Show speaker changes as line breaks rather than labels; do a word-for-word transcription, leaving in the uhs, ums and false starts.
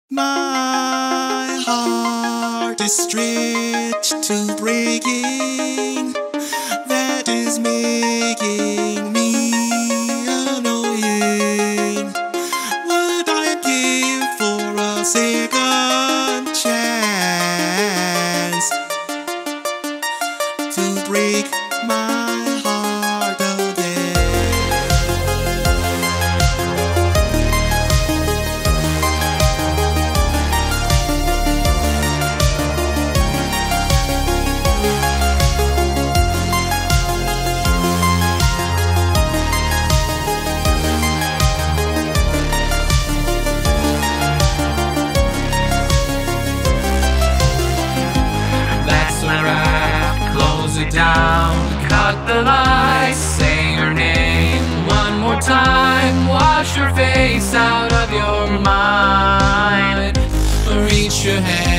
My heart is stretched to breaking. That is making me annoying. Would I give for a second chance to break my heart again?
It down, cut the lights, say your name one more time, wash your face out of your mind, reach your hand